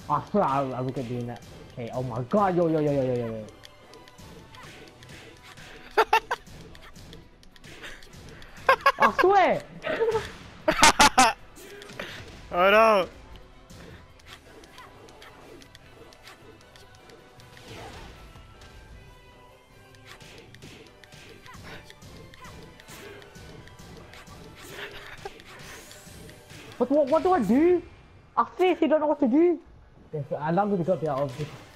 I swear I will get doing that. Okay, oh my god, yo. I swear! Oh no! What do I do? I seriously don't know what to do. I'm not gonna go there, obviously.